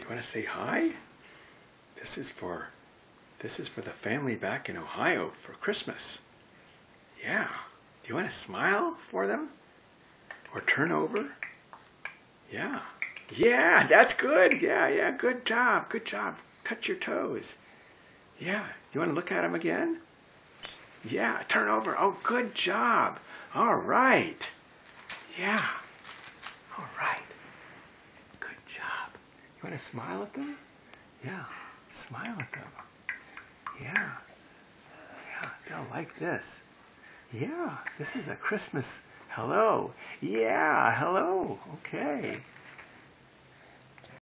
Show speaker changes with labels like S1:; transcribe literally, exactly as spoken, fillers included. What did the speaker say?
S1: you want to say hi? This is for this is for the family back in Ohio for Christmas. Yeah. Do you want to smile for them? Or turn over? Yeah. Yeah, that's good. Yeah, yeah, good job. Good job. Touch your toes. Yeah. You want to look at them again? Yeah, turn over. Oh, good job. All right. Yeah. All right. Good job. You want to smile at them? Yeah. Smile at them. Yeah. Yeah, they'll like this. Yeah, this is a Christmas hello. Yeah, hello. Okay.